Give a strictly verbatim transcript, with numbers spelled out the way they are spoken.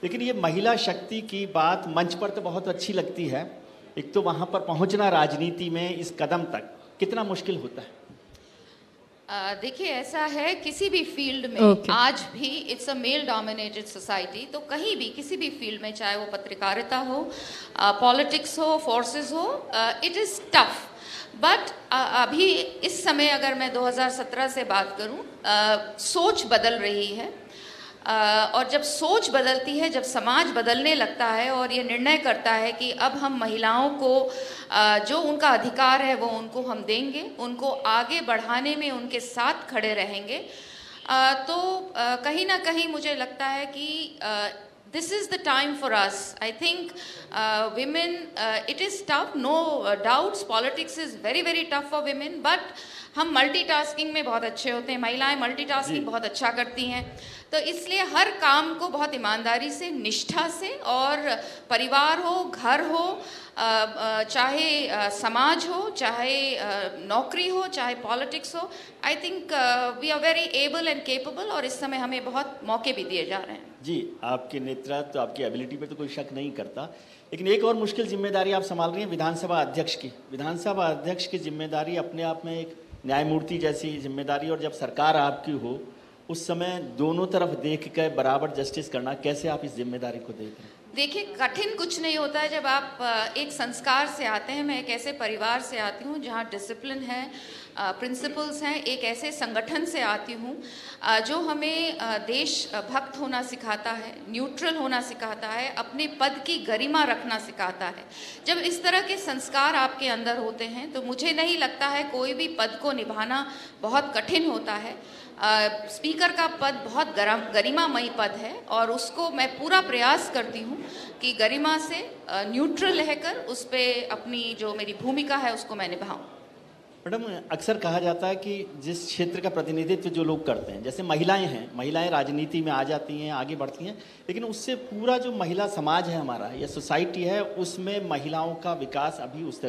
लेकिन ये महिला शक्ति की बात मंच पर तो बहुत अच्छी लगती है, एक तो वहाँ पर पहुँचना राजनीति में इस कदम तक कितना मुश्किल होता है? Uh, देखिए ऐसा है किसी भी फील्ड में Okay. आज भी it's a male dominated society, तो कहीं भी किसी भी फील्ड में चाहे वो पत्रकारिता हो, पॉलिटिक्स हो, फोर्सेस हो, इट इज़ टफ। बट अभी इस समय अगर मैं दो हज़ार सत्रह से बात करूं, uh, सोच बदल रही है। Uh, और जब सोच बदलती है, जब समाज बदलने लगता है और ये निर्णय करता है कि अब हम महिलाओं को uh, जो उनका अधिकार है वो उनको हम देंगे, उनको आगे बढ़ाने में उनके साथ खड़े रहेंगे, uh, तो uh, कहीं ना कहीं मुझे लगता है कि this is the time for us. I think women, it is tough, no doubts, politics is very very tough for women, but हम मल्टीटास्किंग में बहुत अच्छे होते हैं, महिलाएं मल्टीटास्किंग बहुत अच्छा करती हैं। तो इसलिए हर काम को बहुत ईमानदारी से, निष्ठा से, और परिवार हो, घर हो, चाहे समाज हो, चाहे नौकरी हो, चाहे पॉलिटिक्स हो, I think we are very able and capable, और इस समय हमें बहुत मौके भी दिए जा रहे हैं। जी, आपके नेतृत्व, आपकी एबिलिटी पे तो कोई शक नहीं करता, लेकिन एक और मुश्किल जिम्मेदारी आप संभाल रही हैं, विधानसभा अध्यक्ष की। विधानसभा अध्यक्ष की जिम्मेदारी अपने आप में एक न्यायमूर्ति जैसी जिम्मेदारी, और जब सरकार आपकी हो उस समय दोनों तरफ देख कर बराबर जस्टिस करना, कैसे आप इस जिम्मेदारी को देख रहे हैं? देखिए, कठिन कुछ नहीं होता है जब आप एक संस्कार से आते हैं। मैं एक ऐसे परिवार से आती हूँ जहाँ डिसिप्लिन है, प्रिंसिपल्स हैं, एक ऐसे संगठन से आती हूँ जो हमें देशभक्त होना सिखाता है, न्यूट्रल होना सिखाता है, अपने पद की गरिमा रखना सिखाता है। जब इस तरह के संस्कार आपके अंदर होते हैं तो मुझे नहीं लगता है कोई भी पद को निभाना बहुत कठिन होता है। स्पीकर का पद बहुत गरम गरिमामयी पद है, और उसको मैं पूरा प्रयास करती हूँ कि गरिमा से न्यूट्रल रहकर उस पर अपनी जो मेरी भूमिका है उसको मैं निभाऊँ। मैडम, अक्सर कहा जाता है कि जिस क्षेत्र का प्रतिनिधित्व जो लोग करते हैं, जैसे महिलाएं हैं, महिलाएं राजनीति में आ जाती हैं, आगे बढ़ती हैं, लेकिन उससे पूरा जो महिला समाज है हमारा या सोसाइटी है, उसमें महिलाओं का विकास अभी उस